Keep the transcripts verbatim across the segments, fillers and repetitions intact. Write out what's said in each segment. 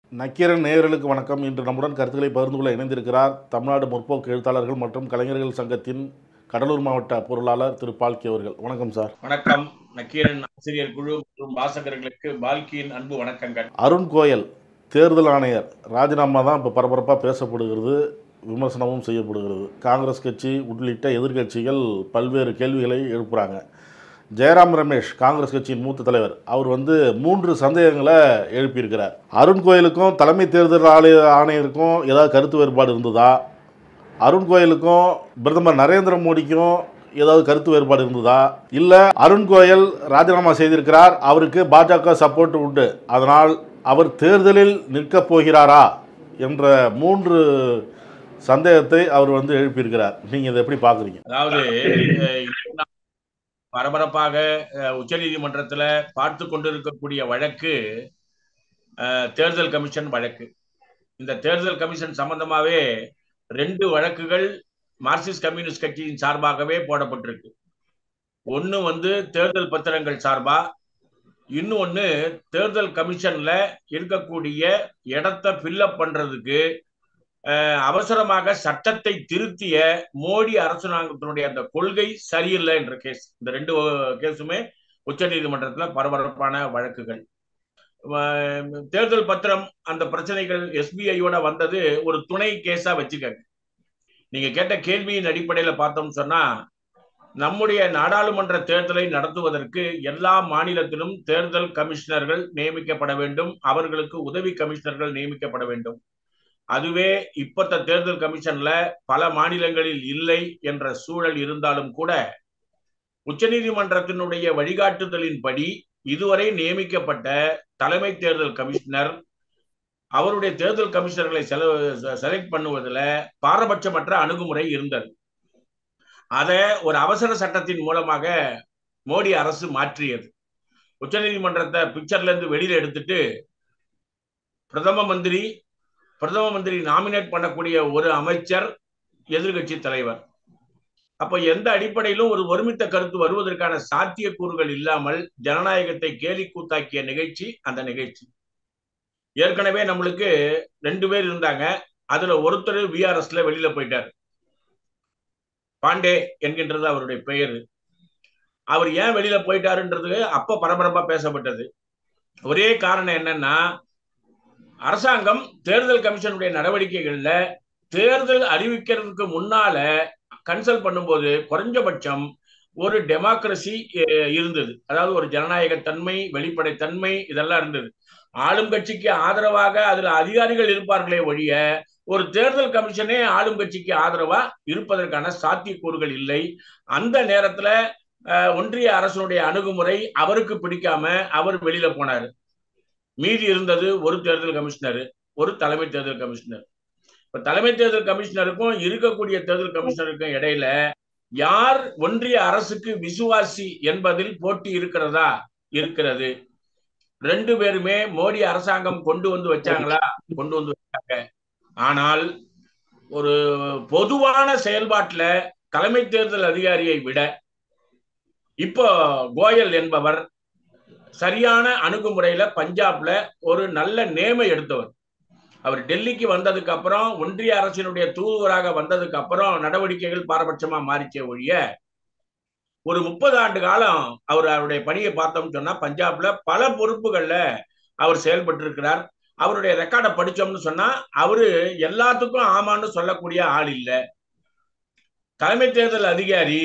நக்கீரன் நேயர்களுக்கு வணக்கம். இன்று நம்முடன் கருத்துக்களை பகிர்ந்து கொள்ள இணைந்திருக்கிறார் தமிழ்நாடு முற்போக்கு எழுத்தாளர்கள் மற்றும் கலைஞர்கள் சங்கத்தின் கடலூர் மாவட்ட பொருளாளர் திரு பால்கி அவர்கள். வணக்கம் சார். வணக்கம். நக்கீரன் ஆசிரியர் குழு மற்றும் வாசகர்களுக்கு பால்கியின் அன்பு வணக்கங்கள். அருண் கோயல் தேர்தல் ஆணையர் ராஜினாமா தான் இப்போ பரபரப்பாக பேசப்படுகிறது, விமர்சனமும் செய்யப்படுகிறது. காங்கிரஸ் கட்சி உள்ளிட்ட எதிர்கட்சிகள் பல்வேறு கேள்விகளை எழுப்புறாங்க. ஜெயராம் ரமேஷ் காங்கிரஸ் கட்சியின் மூத்த தலைவர், அவர் வந்து மூன்று சந்தேகங்களை எழுப்பியிருக்கிறார். அருண் கோயலுக்கும் தலைமை தேர்தல் ஆணைய ஆணையருக்கும் ஏதாவது கருத்து வேறுபாடு இருந்ததா? அருண் கோயலுக்கும் பிரதமர் நரேந்திர மோடிக்கும் ஏதாவது கருத்து வேறுபாடு இருந்ததா? இல்லை அருண் கோயல் ராஜினாமா செய்திருக்கிறார், அவருக்கு பாஜக சப்போர்ட் உண்டு, அதனால் அவர் தேர்தலில் நிற்கப் போகிறாரா என்ற மூன்று சந்தேகத்தை அவர் வந்து எழுப்பியிருக்கிறார். நீங்கள் இதை எப்படி பார்க்குறீங்க? அதாவது பரபரப்பாக உச்ச நீதிமன்றத்தில் பார்த்து கொண்டிருக்கக்கூடிய வழக்கு தேர்தல் கமிஷன் வழக்கு. இந்த தேர்தல் கமிஷன் சம்பந்தமாகவே ரெண்டு வழக்குகள் மார்க்சிஸ்ட் கம்யூனிஸ்ட் கட்சியின் சார்பாகவே போடப்பட்டிருக்கு. ஒன்று வந்து தேர்தல் பத்திரங்கள் சார்பா, இன்னொன்று தேர்தல் கமிஷன்ல இருக்கக்கூடிய இடத்தை ஃபில்லப் பண்றதுக்கு அவசரமாக சட்டத்தை திருத்திய மோடி அரசாங்கத்தினுடைய அந்த கொள்கை சரியில்லை என்ற கேஸ். இந்த ரெண்டு கேஸுமே உச்ச நீதிமன்றத்தில் பரபரப்பான வழக்குகள். தேர்தல் பத்திரம் அந்த பிரச்சனைகள் எஸ்பிஐயோட வந்தது ஒரு துணை கேஸா வச்சுக்கங்க. நீங்க கேட்ட கேள்வியின் அடிப்படையில பார்த்தோம்னு சொன்னா, நம்முடைய நாடாளுமன்ற தேர்தலை நடத்துவதற்கு எல்லா மாநிலத்திலும் தேர்தல் கமிஷனர்கள் நியமிக்கப்பட வேண்டும், அவர்களுக்கு உதவி கமிஷனர்கள் நியமிக்கப்பட வேண்டும். அதுவே இப்பத்த தேர்தல் கமிஷன்ல பல மாநிலங்களில் இல்லை என்ற சூழல் இருந்தாலும் கூட உச்சநீதிமன்றத்தினுடைய வழிகாட்டுதலின்படி இதுவரை நியமிக்கப்பட்ட தலைமை தேர்தல் கமிஷனர் அவருடைய தேர்தல் கமிஷனர்களை செலக்ட் பண்ணுவதில் பாரபட்சமற்ற அணுகுமுறை இருந்தது. அதை ஒரு அவசர சட்டத்தின் மூலமாக மோடி அரசு மாற்றியது. உச்சநீதிமன்றத்தை பிக்சர்ல இருந்து வெளியில எடுத்துட்டு பிரதம மந்திரி பிரதம மந்திரி நாமினேட் பண்ணக்கூடிய ஒரு அமைச்சர் எதிர்கட்சி தலைவர். அப்ப எந்த அடிப்படையிலும் ஒரு ஒருமித்த கருத்து வருவதற்கான சாத்தியக்கூறுகள் இல்லாமல் ஜனநாயகத்தை கேலி கூத்தாக்கிய நிகழ்ச்சி அந்த நிகழ்ச்சி. ஏற்கனவே நம்மளுக்கு ரெண்டு பேர் இருந்தாங்க, அதுல ஒருத்தர் விஆர்எஸ்ல வெளியில போயிட்டார். பாண்டே என்கின்றது அவருடைய பெயர். அவர் ஏன் வெளியில போயிட்டாருன்றது அப்ப பரபரப்பா பேசப்பட்டது. ஒரே காரணம் என்னன்னா, அரசாங்கம் தேர்தல் கமிஷனுடைய நடவடிக்கைகள்ல தேர்தல் அறிவிக்கிறதுக்கு முன்னால கன்சல்ட் பண்ணும்போது குறைஞ்சபட்சம் ஒரு டெமோக்ரசி இருந்தது. அதாவது ஒரு ஜனநாயக தன்மை, வெளிப்படைத்தன்மை இதெல்லாம் இருந்தது. ஆளும் கட்சிக்கு ஆதரவாக அதுல அதிகாரிகள் இருப்பார்களே ஒழிய ஒரு தேர்தல் கமிஷனே ஆளும் கட்சிக்கு ஆதரவா இருப்பதற்கான சாத்தியக்கூறுகள் இல்லை. அந்த நேரத்துல ஒன்றிய அரசுடைய அணுகுமுறை அவருக்கு பிடிக்காம அவர் வெளியில போனாரு. மீதி இருந்தது ஒரு தேர்தல் கமிஷனர், ஒரு தலைமை தேர்தல் கமிஷனர். இப்ப தலைமை தேர்தல் கமிஷனருக்கும் இருக்கக்கூடிய தேர்தல் கமிஷனருக்கும் இடையில யார் ஒன்றிய அரசுக்கு விசுவாசி என்பதில் போட்டி இருக்கிறதா? இருக்கிறது. ரெண்டு பேருமே மோடி அரசாங்கம் கொண்டு வந்து வச்சாங்களா? கொண்டு வந்து வச்சாங்க. ஆனால் ஒரு பொதுவான செயல்பாட்டுல தலைமை தேர்தல் அதிகாரியை விட இப்போ கோயல் என்பவர் சரியான அணுகுமுறையில பஞ்சாப்ல ஒரு நல்ல நேமை எடுத்தவர். அவர் டெல்லிக்கு வந்ததுக்கு அப்புறம், ஒன்றிய அரசினுடைய தூதுவராக வந்ததுக்கு அப்புறம் நடவடிக்கைகள் பாரபட்சமா மாறிச்சே ஒழிய ஒரு முப்பது ஆண்டு காலம் அவர் அவருடைய பணியை பார்த்தோம்னு சொன்னா பஞ்சாப்ல பல பொறுப்புகள்ல அவர் செயல்பட்டு இருக்கிறார். அவருடைய ரெக்கார்டை படிச்சோம்னு சொன்னா அவரு எல்லாத்துக்கும் ஆமான்னு சொல்லக்கூடிய ஆள் இல்லை. தலைமை தேர்தல் அதிகாரி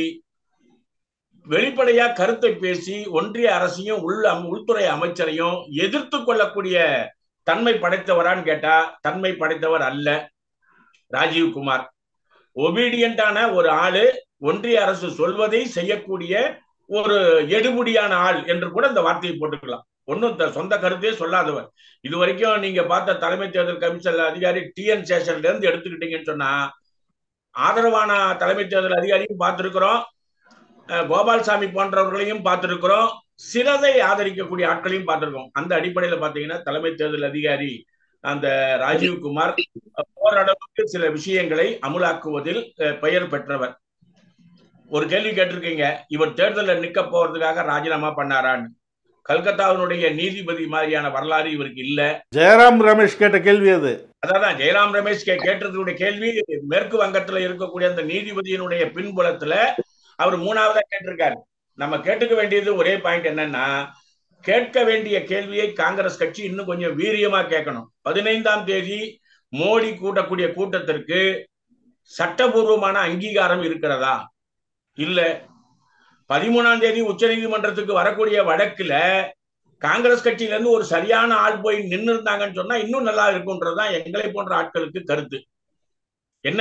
வெளிப்படையா கருத்தை பேசி ஒன்றிய அரசையும் உள் உள்துறை அமைச்சரையும் எதிர்த்து கொள்ளக்கூடிய தன்மை படைத்தவரான்னு கேட்டா தன்மை படைத்தவர் அல்ல. ராஜீவ்குமார் ஒபீடியன்டான ஒரு ஆளு, ஒன்றிய அரசு சொல்வதை செய்யக்கூடிய ஒரு எடுபடியான ஆள் என்று கூட இந்த வார்த்தையை போட்டுக்கலாம். ஒன்னும் சொந்த கருத்தையே சொல்லாதவர். இது வரைக்கும் நீங்க பார்த்த தலைமை தேர்தல் கமிஷன் அதிகாரி டி என் சேஷன்ல இருந்து எடுத்துக்கிட்டீங்கன்னு சொன்னா ஆதரவான தலைமை தேர்தல் அதிகாரியும் பார்த்திருக்கிறோம், கோபால்சாமி போன்றவர்களையும் பார்த்திருக்கிறோம், சிலதை ஆதரிக்கக்கூடிய ஆட்களையும் பார்த்திருக்கோம். அந்த அடிப்படையில பாத்தீங்கன்னா தலைமை தேர்தல் அதிகாரி அந்த ராஜீவ்குமார் ஓரளவுக்கு சில விஷயங்களை அமுலாக்குவதில் பெயர் பெற்றவர். ஒரு கேள்வி கேட்டிருக்கீங்க, இவர் தேர்தலில் நிக்க போறதுக்காக ராஜினாமா பண்ணாரான்னு. கல்கத்தாவினுடைய நீதிபதி மாதிரியான வரலாறு இவருக்கு இல்ல. ஜெயராம் ரமேஷ் கேட்ட கேள்வி அது. அதான் ஜெயராம் ரமேஷ் கேட்டதுடைய கேள்வி மேற்கு வங்கத்துல இருக்கக்கூடிய அந்த நீதிபதியினுடைய பின்புலத்துல அவர் மூணாவதா கேட்டிருக்காரு. நம்ம கேட்டுக்க வேண்டியது ஒரே பாயிண்ட் என்னன்னா, கேட்க வேண்டிய கேள்வியை காங்கிரஸ் கட்சி இன்னும் கொஞ்சம் வீரியமா கேட்கணும். பதினைந்தாம் தேதி மோடி கூட்டக்கூடிய கூட்டத்திற்கு சட்டபூர்வமான அங்கீகாரம் இருக்கிறதா? இல்ல. பதிமூணாம் தேதி உச்ச நீதிமன்றத்துக்கு வரக்கூடிய வழக்குல காங்கிரஸ் கட்சியில இருந்து ஒரு சரியான ஆள் போய் நின்று இருந்தாங்கன்னு சொன்னா இன்னும் நல்லா இருக்கும்ன்றதுதான் எங்களை போன்ற ஆட்களுக்கு கருத்து. என்ன,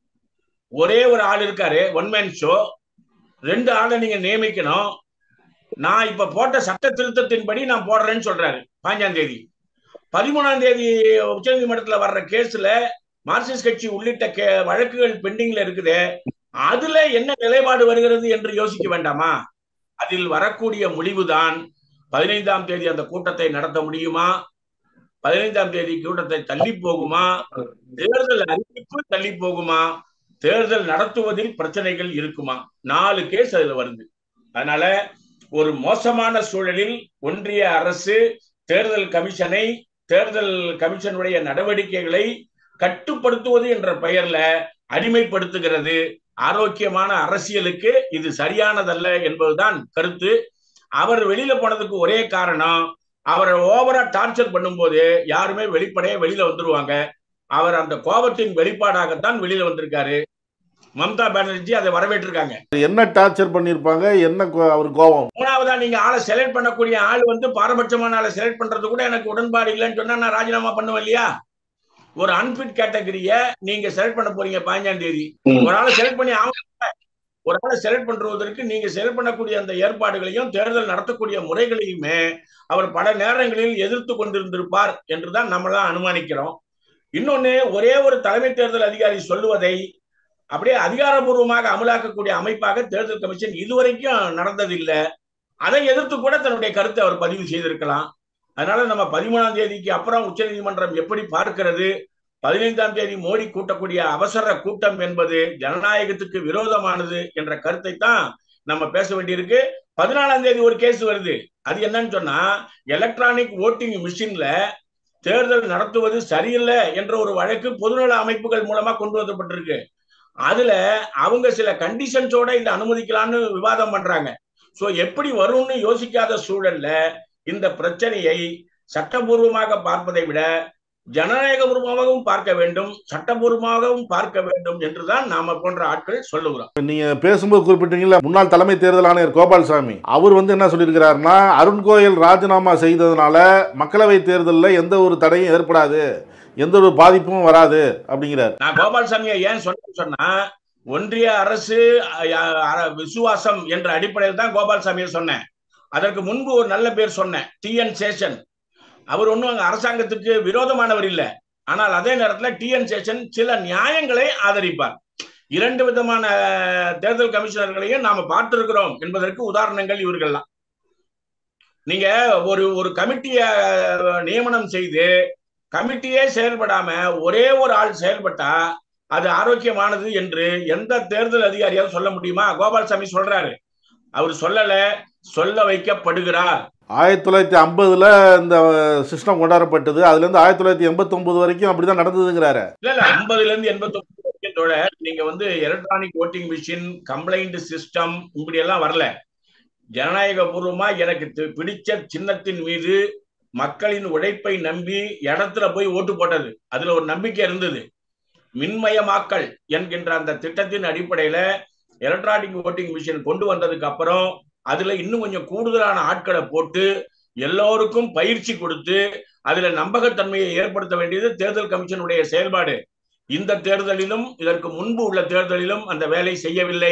ஒரே ஒரு ஆள் இருக்காரு, ஒன் மேன் ஷோ, ரெண்டு ஆளை நீங்க நியமிக்கணும். நான் இப்ப போட்ட சட்ட திருத்தத்தின்படி நான் போடுறேன்னு சொல்றாரு பாஞ்சாம் தேதி. பதிமூணாம் தேதி உச்ச நீதிமன்றத்துல வர்ற கேஸ்ல மார்க்சிஸ்ட் கட்சி உள்ளிட்ட வழக்குகள் பெண்டிங்ல இருக்குது. அதுல என்ன நிலைப்பாடு வருகிறது என்று யோசிக்க வேண்டாமா? அதில் வரக்கூடிய முடிவுதான் பதினைந்தாம் தேதி அந்த கூட்டத்தை நடத்த முடியுமா, பதினைந்தாம் தேதி கூட்டத்தை தள்ளி போகுமா, தேர்தல் அறிவிப்பு தள்ளி போகுமா, தேர்தல் நடத்துவதில் பிரச்சனைகள் இருக்குமா? நாலு கேஸ் அதுல வருது. அதனால ஒரு மோசமான சூழலில் ஒன்றிய அரசு தேர்தல் கமிஷனை, தேர்தல் கமிஷனுடைய நடவடிக்கைகளை கட்டுப்படுத்துவது என்ற பெயர்ல அடிமைப்படுத்துகிறது. ஆரோக்கியமான அரசியலுக்கு இது சரியானதல்ல என்பதுதான் கருத்து. அவர் வெளியில போனதுக்கு ஒரே காரணம், அவரை ஓவரா டார்ச்சர் பண்ணும்போது யாருமே வெளிப்படையா வெளியில வந்துருவாங்க. அவர் அந்த கோபத்தின் வெளிப்பாடாகத்தான் வெளியில வந்திருக்காரு. மம்தா பானர்ஜி அதை வரவேற்றிருக்காங்க. என்ன டார்ச்சர் பண்ணிருப்பாங்க, என்ன அவர் கோபம்? மூணாவதா நீங்க ஆளை செலக்ட் பண்ணக்கூடிய ஆள் வந்து பாரபட்சமான ஆளை செலக்ட் பண்றது கூட எனக்கு உடன்பாடு இல்லைன்னு சொன்னா நான் ராஜினாமா பண்ணுவேன் இல்லையா? ஒரு அன்பிட் கேட்டகரிய நீங்க செலக்ட் பண்ண போறீங்க பதினஞ்சாம் தேதி. ஒரு ஆளை செலக்ட் பண்ணி அவங்க ஒரு ஆளை செலக்ட் பண்றதற்கு நீங்க செலக்ட் பண்ணக்கூடிய அந்த ஏற்பாடுகளையும் தேர்தல் நடத்தக்கூடிய முறைகளையுமே அவர் பல நேரங்களில் எதிர்த்து கொண்டிருந்திருப்பார் என்றுதான் நம்மளாம் அனுமானிக்கிறோம். இன்னொன்னு, ஒரே ஒரு தலைமை தேர்தல் அதிகாரி சொல்லுவதை அப்படியே அதிகாரபூர்வமாக அமலாக்கக்கூடிய அமைப்பாக தேர்தல் கமிஷன் இதுவரைக்கும் நடந்ததில்லை. அதை எதிர்த்து கூட தன்னுடைய கருத்தை அவர் பதிவு செய்திருக்கலாம். அதனால நம்ம பதிமூணாம் தேதிக்கு அப்புறம் உச்ச நீதிமன்றம் எப்படி பார்க்கிறது, பதினைந்தாம் தேதி மோடி கூட்டக்கூடிய அவசர கூட்டம் என்பது ஜனநாயகத்துக்கு விரோதமானது என்ற கருத்தை தான் நம்ம பேச வேண்டியிருக்கு. பதினாலாம் தேதி ஒரு கேஸ் வருது. அது என்னன்னு சொன்னா, எலக்ட்ரானிக் ஓட்டிங் மிஷின்ல தேர்தல் நடத்துவது சரியில்லை என்ற ஒரு வழக்கு பொதுநல அமைப்புகள் மூலமா கொண்டு வரப்பட்டிருக்கு. அதுல அவங்க சில கண்டிஷன்ஸோட இதை அனுமதிக்கலாம்னு விவாதம் பண்றாங்க. சோ எப்படி வரும்னு யோசிக்காத சூழல்ல இந்த பிரச்சனையை சட்டபூர்வமாக பார்ப்பதை விட ஜனநாயகபூர்வமாகவும் பார்க்க வேண்டும், சட்டபூர்வமாகவும் பார்க்க வேண்டும் என்றுதான் நாம போன்ற ஆட்கள் சொல்லுகிறோம். நீங்க பேசும்போது குறிப்பிட்டீங்கல்ல, முன்னாள் தலைமை தேர்தல் ஆணையர் கோபால்சாமி, அவர் வந்து என்ன சொல்லியிருக்கிறாருன்னா, அருண் கோயல் ராஜினாமா செய்ததுனால மக்களவை தேர்தலில் எந்த ஒரு தடையும் ஏற்படாது, எந்த ஒரு பாதிப்பும் வராது அப்படிங்கிறார். நான் கோபால்சாமியை ஏன் சொன்னேன்னு சொன்னா, ஒன்றிய அரசு விசுவாசம் என்ற அடிப்படையில் தான் கோபால்சாமியை சொன்னேன். அதற்கு முன்பு ஒரு நல்ல பேர் சொன்னேன், டி என் சேஷன். அவர் ஒன்றும் அரசாங்கத்துக்கு விரோதமானவர் இல்லை. ஆனால் அதே நேரத்தில் டி என் சேஷன் சில நியாயங்களை ஆதரிப்பார். இரண்டு விதமான தேர்தல் கமிஷனர்களையும் நாம பார்த்திருக்கிறோம் என்பதற்கு உதாரணங்கள் இவர்கள்லாம். நீங்க ஒரு ஒரு கமிட்டிய நியமனம் செய்து கமிட்டியே செயல்படாம ஒரே ஒரு ஆள் செயல்பட்டா அது ஆரோக்கியமானது என்று எந்த தேர்தல் அதிகாரியாவது சொல்ல முடியுமா? கோபால்சாமி சொல்றாரு. அவர் சொல்லல, சொல்ல வைக்கப்படுகிறார். ஆயிரத்தி தொள்ளாயிரத்தி ஐம்பதுல இந்த சிஸ்டம் கொண்டாடப்பட்டது. அதுல இருந்து ஆயிரத்தி தொள்ளாயிரத்தி எண்பத்தி ஒன்பது வரைக்கும் அப்படிதான் நடந்ததுங்கிறாரு. இல்ல இல்ல ஐம்பதுல இருந்து எண்பத்தி ஒன்பது வரைக்கும் நீங்க வந்து electronic voting machine, complaint system இப்படி எல்லாம் வரல. ஜனநாயக பூர்வமா எனக்கு பிடிச்ச சின்னத்தின் மீது மக்களின் உழைப்பை நம்பி இடத்துல போய் ஓட்டு போட்டது. அதுல ஒரு நம்பிக்கை இருந்தது. மின்மயமாக்கல் என்கின்ற அந்த திட்டத்தின் அடிப்படையில எலக்ட்ரானிக் ஓட்டிங் மிஷின் கொண்டு வந்ததுக்கு அப்புறம் அதுல இன்னும் கொஞ்சம் கூடுதலான ஆட்களை போட்டு எல்லோருக்கும் பயிற்சி கொடுத்து அதுல நம்பகத்தன்மையை ஏற்படுத்த வேண்டியது தேர்தல் கமிஷனுடைய செயல்பாடு. இந்த தேர்தலிலும் இதற்கு முன்பு உள்ள தேர்தலிலும் அந்த வேலை செய்யவில்லை.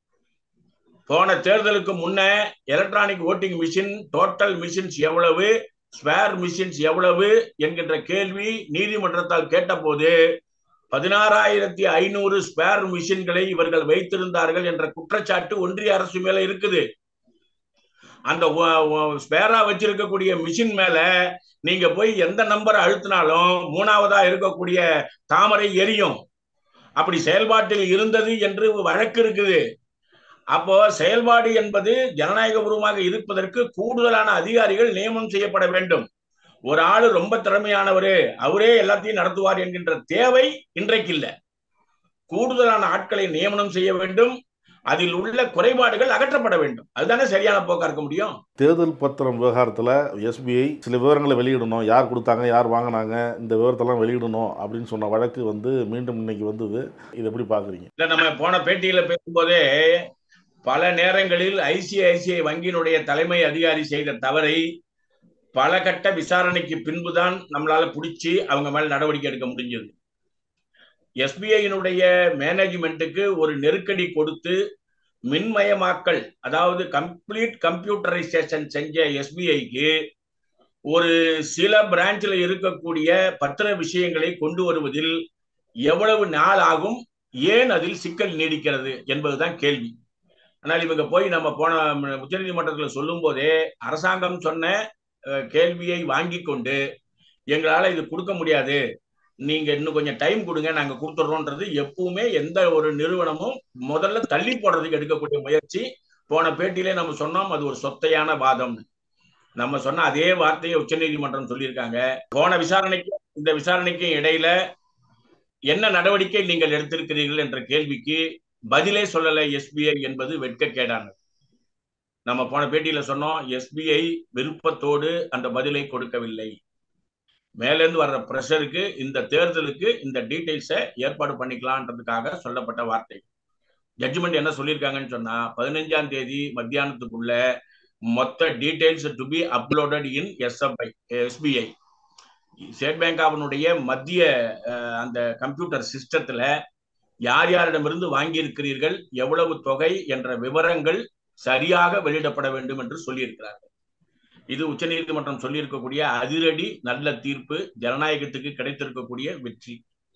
போன தேர்தலுக்கு முன்ன electronic voting machine total machines எவ்வளவு, ஸ்பேர் மிஷின்ஸ் எவ்வளவு என்கின்ற கேள்வி நீதிமன்றத்தால் கேட்ட போது பதினாறாயிரத்தி ஐநூறு ஸ்பேர் மிஷின்களை இவர்கள் வைத்திருந்தார்கள் என்ற குற்றச்சாட்டு ஒன்றிய அரசு மேல இருக்குது. அந்த ஸ்பேரா வச்சிருக்கக்கூடிய மிஷின் மேல நீங்க போய் எந்த நம்பரை அழுத்தினாலும் மூணாவதா இருக்கக்கூடிய தாமரை எரியும். அப்படி செயல்பாட்டில் இருந்தது என்று வழக்கு இருக்குது. அப்போ செயல்பாடு என்பது ஜனநாயகபூர்வமாக இருப்பதற்கு கூடுதலான அதிகாரிகள் நியமனம் செய்யப்பட வேண்டும். ஒரு ஆளு ரொம்ப திறமையானவரு, அவரே எல்லாத்தையும் நடத்துவார் என்கின்ற தேவை இன்றைக்கு இல்லை. கூடுதலான ஆட்களை நியமனம் செய்ய வேண்டும். அதில் உள்ள குறைபாடுகள் அகற்றப்பட வேண்டும். அதுதானே சரியான போக்கா இருக்க முடியும். தேர்தல் பத்திரம் விவகாரத்தில் எஸ்பிஐ சில விவரங்களை வெளியிடணும், யார் கொடுத்தாங்க, யார் வாங்கினாங்க, இந்த விவரத்தெல்லாம் வெளியிடணும் அப்படின்னு சொன்ன வழக்கு வந்து மீண்டும் இன்னைக்கு வந்தது. இதை எப்படி பார்க்குறீங்க? இல்லை, நம்ம போன பேட்டியில் பேசும்போதே பல நேரங்களில் ஐசிஐசிஐ வங்கியினுடைய தலைமை அதிகாரி செய்த தவறை பல கட்ட விசாரணைக்கு பின்புதான் நம்மளால பிடிச்சி அவங்க மேல நடவடிக்கை எடுக்க முடிஞ்சது. எஸ்பிஐயினுடைய மேனேஜ்மெண்ட்டுக்கு ஒரு நெருக்கடி கொடுத்து மின்மயமாக்கல், அதாவது கம்ப்ளீட் கம்ப்யூட்டரைசேஷன் செஞ்ச எஸ்பிஐக்கு ஒரு சில பிரான்ச்சில் இருக்கக்கூடிய பத்திர விஷயங்களை கொண்டு வருவதில் எவ்வளவு நாள் ஆகும், ஏன் அதில் சிக்கல் நீடிக்கிறது என்பதுதான் கேள்வி. ஆனால் இவங்க போய் நம்ம போன உச்சநீதிமன்றத்தில் சொல்லும் போதே அரசாங்கம் சொன்ன கேள்வியை வாங்கி கொண்டு எங்களால இது கொடுக்க முடியாது, நீங்க இன்னும் கொஞ்சம் டைம் கொடுங்க, நாங்க கொடுத்துறோம்ன்றது எப்பவுமே எந்த ஒரு நிறுவனமும் முதல்ல தள்ளி போடுறதுக்கு எடுக்கக்கூடிய முயற்சி. போன பேட்டியிலே நம்ம சொன்னோம், அது ஒரு சொத்தையான வாதம். நம்ம சொன்ன அதே வார்த்தையை உச்சநீதிமன்றம் சொல்லியிருக்காங்க. போன விசாரணைக்கு இந்த விசாரணைக்கும் இடையில என்ன நடவடிக்கை நீங்கள் எடுத்திருக்கிறீர்கள் என்ற கேள்விக்கு பதிலே சொல்லலை எஸ்பிஐ என்பது வெட்கக்கேடானது. நம்ம போன பேட்டியில சொன்னோம், எஸ்பிஐ விருப்பத்தோடு அந்த பதிலை கொடுக்கவில்லை. மேலேருந்து வர்ற பிரஷருக்கு இந்த தேர்தலுக்கு இந்த டீடைல்ஸை ஏற்பாடு பண்ணிக்கலான்றதுக்காக சொல்லப்பட்ட வார்த்தை. ஜட்ஜ்மெண்ட் என்ன சொல்லியிருக்காங்கன்னு சொன்னா, பதினஞ்சாம் தேதி மத்தியானத்துக்குள்ள மொத்த details to be uploaded in SFI SBI State Bank ஆஃபனுடைய மத்திய அந்த கம்ப்யூட்டர் சிஸ்டத்துல யார் யாரிடமிருந்து வாங்கியிருக்கிறீர்கள், எவ்வளவு தொகை என்ற விவரங்கள் சரியாக வெளியிடப்பட வேண்டும் என்று சொல்லியிருக்கிறார்கள். இது உச்சநீதிமன்றம் சொல்லியிருக்கக்கூடிய அதிரடி நல்ல தீர்ப்பு, ஜனநாயகத்துக்கு கிடைத்திருக்கக்கூடிய வெற்றி.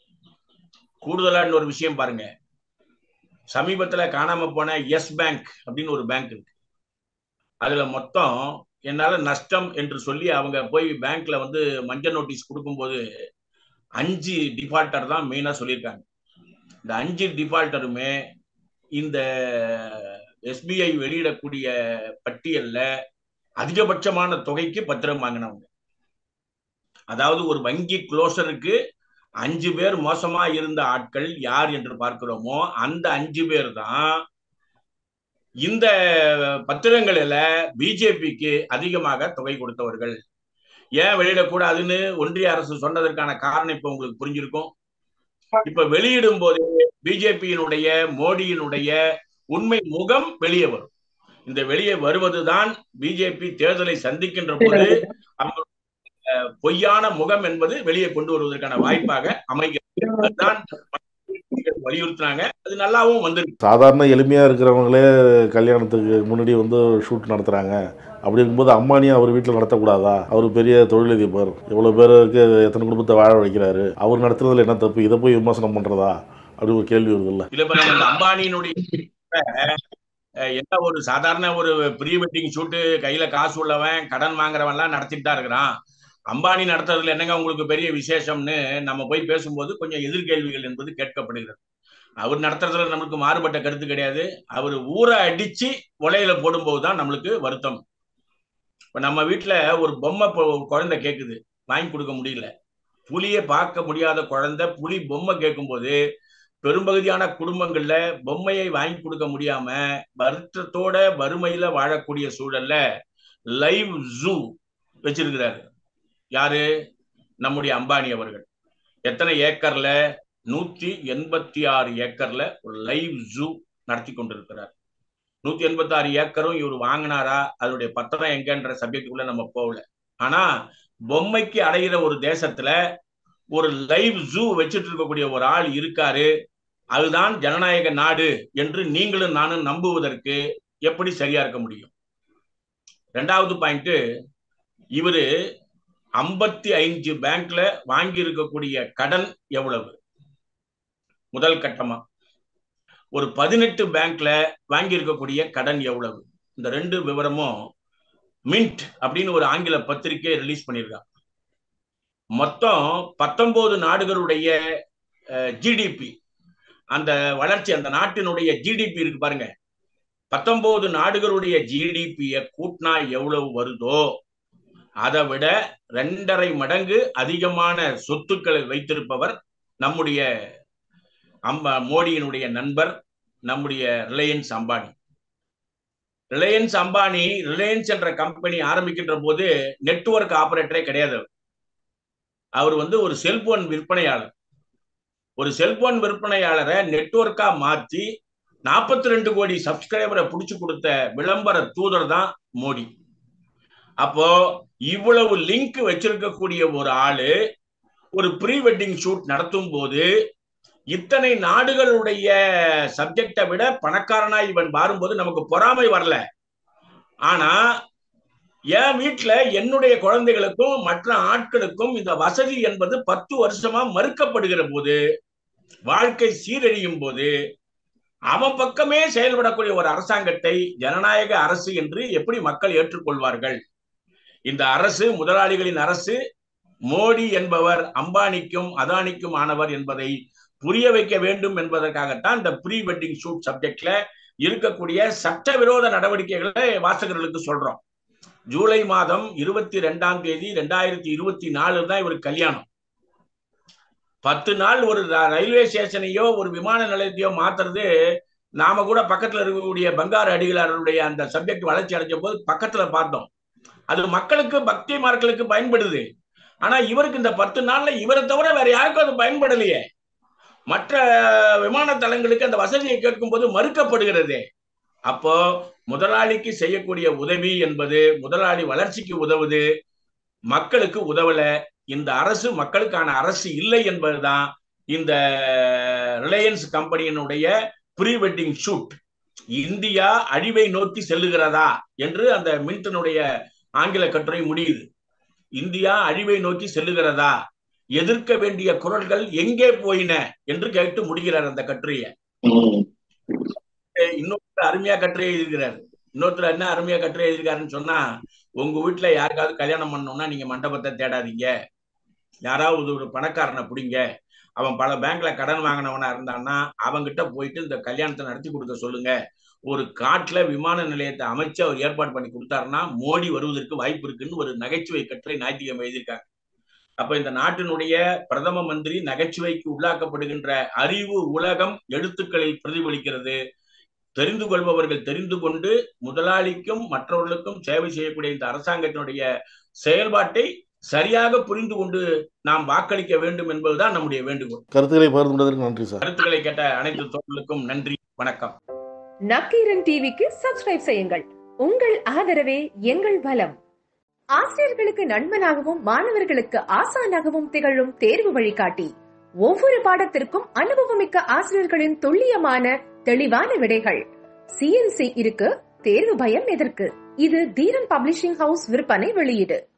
கூடுதலான ஒரு விஷயம் பாருங்க, சமீபத்துல காணாம போன எஸ் பேங்க் அப்படின்னு ஒரு பேங்க் இருக்கு. அதுல மொத்தம் என்னால நஷ்டம் என்று சொல்லி அவங்க போய் பேங்க்ல வந்து மஞ்சள் நோட்டீஸ் கொடுக்கும்போது அஞ்சு டிஃபால்டர் தான் மெயினா சொல்லியிருக்காங்க. இந்த அஞ்சு டிஃபால்டருமே இந்த எஸ்பிஐ வெளியிடக்கூடிய பட்டியல்ல அதிகபட்சமான தொகைக்கு பத்திரம் வாங்கினவங்க. அதாவது ஒரு வங்கி குளோசருக்கு அஞ்சு பேர் மோசமா இருந்த ஆட்கள் யார் என்று பார்க்கிறோமோ அந்த அஞ்சு பேர் தான் இந்த பத்திரங்களில பிஜேபிக்கு அதிகமாக தொகை கொடுத்தவர்கள். ஏன் வெளியிடக்கூடாதுன்னு ஒன்றிய அரசு சொன்னதற்கான காரணம் இப்ப உங்களுக்கு புரிஞ்சிருக்கும். இப்ப வெளியிடும் போது பிஜேபியினுடைய மோடியினுடைய உண்மை முகம் வெளியே வரும். இந்த வெளியே வருவதுதான் பிஜேபி தேர்தலை சந்திக்கின்ற போது பொய்யான முகம் என்பது வெளியே கொண்டு வருவதற்கான வாய்ப்பாக அமைகிறது. அதுதான் வலியுறுத்தினாங்க. அது நல்லாவும் வந்துருக்கு. சாதாரண எளிமையா இருக்கிறவங்களே கல்யாணத்துக்கு முன்னாடி வந்து ஷூட் நடத்துறாங்க. அப்படி இருக்கும்போது அம்பானியை அவர் வீட்டில் நடத்தக்கூடாதா? அவர் பெரிய தொழிலதிபர், எவ்வளவு பேருக்கு எத்தனை குடும்பத்தை வாழ வைக்கிறாரு, அவர் நடத்துறதுல என்ன தப்பு? இதை போய் விமர்சனம் பண்றதா அப்படி ஒரு கேள்வி வருது இல்ல? இல்ல, அம்பானியினுடைய என்ன ஒரு சாதாரண ஒரு ப்ரீ வெட்டிங் ஷூட்டு, கையில காசு உள்ளவன் கடன் வாங்குறவன்லாம் நடத்திட்டு தான் இருக்கிறான். அம்பானி நடத்துறதுல என்னங்க உங்களுக்கு பெரிய விசேஷம்னு நம்ம போய் பேசும்போது கொஞ்சம் எதிர்கேள்விகள் என்பது கேட்கப்படுகிறது. அவர் நடத்துறதுல நம்மளுக்கு மாறுபட்ட கருத்து கிடையாது. அவர் ஊரை அடிச்சு உலையில போடும்போது தான் நம்மளுக்கு வருத்தம். இப்ப நம்ம வீட்டுல ஒரு பொம்மை குழந்தை கேட்குது, வாங்கி கொடுக்க முடியல. புலியை பார்க்க முடியாத குழந்தை புலி பொம்மை கேட்கும் போது பெரும்பகுதியான குடும்பங்கள்ல பொம்மையை வாங்கி கொடுக்க முடியாம வருத்தத்தோட வறுமையில வாழக்கூடிய சூழல்ல லைவ் ஜூ வச்சிருக்கிறாரு. யாரு? நம்முடைய அம்பானி அவர்கள். எத்தனை ஏக்கர்ல? நூத்தி எண்பத்தி ஆறு ஏக்கர்ல ஒரு லைவ் ஜூ நடத்தி கொண்டிருக்கிறார். நூத்தி எண்பத்தி ஆறு ஏக்கரும் இவர் வாங்கினாரா, அதனுடைய பத்திரம் எங்கன்ற சப்ஜெக்டுக்குள்ள நம்ம போகல. ஆனா பொம்மைக்கு அடைகிற ஒரு தேசத்துல ஒரு லைவ் ஜூ வச்சுட்டு இருக்கக்கூடிய ஒரு ஆள் இருக்காரு. அதுதான் ஜனநாயக நாடு என்று நீங்களும் நானும் நம்புவதற்கு எப்படி சரியா இருக்க முடியும்? ரெண்டாவது பாயிண்ட், இவரு ஐம்பத்தி ஐந்து பேங்க்ல வாங்கி இருக்கக்கூடிய கடன் எவ்வளவு? முதல் கட்டமா ஒரு பதினெட்டு பேங்க்ல வாங்கி இருக்கக்கூடிய கடன் எவ்வளவு? இந்த ரெண்டு விவரமும் மின்ட் அப்படின்னு ஒரு ஆங்கில பத்திரிகை ரிலீஸ் பண்ணியிருக்காங்க. மொத்தம் பத்தொன்பது நாடுகளுடைய ஜிடிபி, அந்த வளர்ச்சி, அந்த நாட்டினுடைய ஜிடிபி இருக்கு பாருங்க, பத்தொன்பது நாடுகளுடைய ஜிடிபியை கூட்டினா எவ்வளவு வருதோ அதை விட ரெண்டரை மடங்கு அதிகமான சொத்துக்களை வைத்திருப்பவர் நம்முடைய அம்பா மோடியினுடைய நண்பர் நம்முடைய ரிலையன்ஸ் அம்பானி. ரிலையன்ஸ் அம்பானி ரிலையன்ஸ் என்ற கம்பெனி ஆரம்பிக்கின்ற போது நெட்வொர்க் ஆபரேட்டரே கிடையாது. அவர் வந்து ஒரு செல்போன் விற்பனையாளர். ஒரு செல்போன் விற்பனையாளரை நெட்வொர்க்கா மாற்றி நாற்பத்தி ரெண்டு கோடி சப்ஸ்கிரைபரை பிடிச்சு கொடுத்த விளம்பர தூதர் தான் மோடி. அப்போ இவ்வளவு லிங்க் வச்சிருக்கக்கூடிய ஒரு ஆளு ஒரு ப்ரீ வெட்டிங் ஷூட் நடத்தும் போது இத்தனை நாடுகளுடைய சப்ஜெக்டை விட பணக்காரனா இவன் மாறும்போது நமக்கு பொறாமை வரல. ஆனா என் வீட்டுல என்னுடைய குழந்தைகளுக்கும் மற்ற ஆட்களுக்கும் இந்த வசதி என்பது பத்து வருஷமா மறுக்கப்படுகிற போது, வாழ்க்கை சீரழியும் போது, அவன் பக்கமே செயல்படக்கூடிய ஒரு அரசாங்கத்தை ஜனநாயக அரசு என்று எப்படி மக்கள் ஏற்றுக்கொள்வார்கள்? இந்த அரசு முதலாளிகளின் அரசு. மோடி என்பவர் அம்பானிக்கும் அதானிக்கும் ஆனவர் என்பதை புரிய வைக்க வேண்டும் என்பதற்காகத்தான் இந்த ப்ரீ வெட்டிங் ஷூட் சப்ஜெக்ட்ல இருக்கக்கூடிய சட்டவிரோத நடவடிக்கைகளை வாசகர்களுக்கு சொல்றோம். ஜூலை மாதம் இருபத்தி ரெண்டாம் தேதி ரெண்டாயிரத்தி இருபத்தி நாலு தான் இவருக்கு கல்யாணம். பத்து நாள் ஒரு ரயில்வே ஸ்டேஷனையோ ஒரு விமான நிலையத்தையோ மாத்துறது, நாம கூட பக்கத்துல இருக்கக்கூடிய பங்காரு அடிகளாருடைய அந்த சப்ஜெக்ட் வளர்ச்சி அடைஞ்ச போது பக்கத்துல பார்த்தோம். அது மக்களுக்கு பக்திமார்களுக்கு பயன்படுது. ஆனா இவருக்கு இந்த பத்து நாள்ல இவரை தவிர வேற யாருக்கும் அது பயன்படலையே. மற்ற விமான தளங்களுக்கு அந்த வசதியை கேட்கும் போது மறுக்கப்படுகிறது. அப்போ முதலாளிக்கு செய்யக்கூடிய உதவி என்பது முதலாளி வளர்ச்சிக்கு உதவுது, மக்களுக்கு உதவல. இந்த அரசு மக்களுக்கான அரசு இல்லை என்பதுதான் இந்த ரிலையன்ஸ் கம்பெனியினுடைய ப்ரீ வெட்டிங் ஷூட். இந்தியா அழிவை நோக்கி செல்லுகிறதா என்று அந்த மில்டனுடைய ஆங்கில கட்டுரை முடியுது. இந்தியா அழிவை நோக்கி செல்லுகிறதா, எதிர்க்க வேண்டிய குரல்கள் எங்கே போயின என்று கேட்டு முடிகிறார் அந்த கட்டுரையை. இன்னொரு அருமையா கட்டுரை எழுதியிருக்கிறார். இன்னொருத்தர் என்ன அருமையா கட்டுரை எழுதியிருக்காருன்னு சொன்னா, உங்க வீட்டுல யாருக்காவது கல்யாணம் பண்ணணும்னா நீங்க மண்டபத்தை தேடாதீங்க, யாராவது ஒரு பணக்காரனை பிடிங்க, அவன் பல பேங்க்ல கடன் வாங்கினவனா இருந்தான்னா அவங்கிட்ட போயிட்டு இந்த கல்யாணத்தை நடத்தி கொடுக்க சொல்லுங்க. ஒரு காட்டுல விமான நிலையத்தை அமைச்சு அவர் ஏற்பாடு பண்ணி கொடுத்தாருன்னா மோடி வருவதற்கு வாய்ப்பு இருக்குன்னு ஒரு நகைச்சுவை கட்டுரை ஞாயிற்றுக்கிழமை எழுதியிருக்காங்க. அப்ப இந்த நாட்டினுடைய பிரதம மந்திரி நகைச்சுவைக்கு உள்ளாக்கப்படுகின்ற அறிவு உலகம் எழுத்துக்களில் பிரதிபலிக்கிறது. தெரிந்து கொள்பவர்கள் தெரிந்து கொண்டு முதலாளிக்கும் மற்றவர்களுக்கும் சேவை செய்யக்கூடிய இந்த அரசாங்கத்தினுடைய செயல்பாட்டை சரியாக புரிந்து கொண்டு நாம் வாக்களிக்க வேண்டும் என்பதுதான் நம்முடைய வேண்டுகோள். கருத்துக்களை பகிர்ந்து கொண்டதற்கு நன்றி சார். கருத்துக்களை கேட்ட அனைத்து தோழர்களுக்கும் நன்றி, வணக்கம். நக்கீரன் டிவிக்கு சப்ஸ்கிரைப் செய்யுங்கள். உங்கள் ஆதரவே எங்கள் பலம். ஆசிரியர்களுக்கு நண்பனாகவும் மாணவர்களுக்கு ஆசானாகவும் திகழும் தேர்வு வழிகாட்டி. ஒவ்வொரு பாடத்திற்கும் அனுபவமிக்க ஆசிரியர்களின் துல்லியமான தெளிவான விடைகள். சிஎன்சி இருக்கு, தேர்வு பயம் எதற்கு? இது தீரன் பப்ளிஷிங் ஹவுஸ் விற்பனை வெளியீடு.